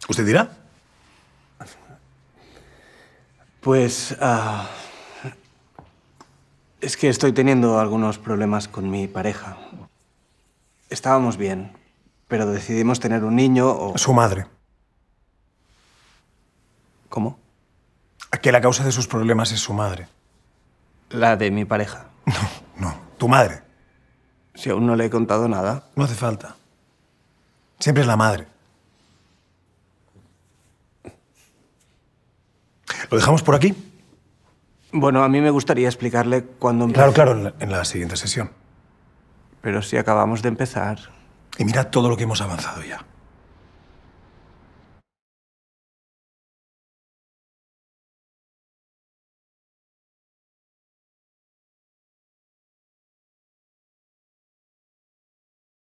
¿Usted dirá? Pues... es que estoy teniendo algunos problemas con mi pareja. Estábamos bien, pero decidimos tener un niño o... Su madre. ¿Cómo? Que la causa de sus problemas es su madre. La de mi pareja. No, tu madre. Si aún no le he contado nada. No hace falta. Siempre es la madre. ¿Lo dejamos por aquí? Bueno, a mí me gustaría explicarle cuando... Claro, en la siguiente sesión. Pero si acabamos de empezar... Y mira todo lo que hemos avanzado ya.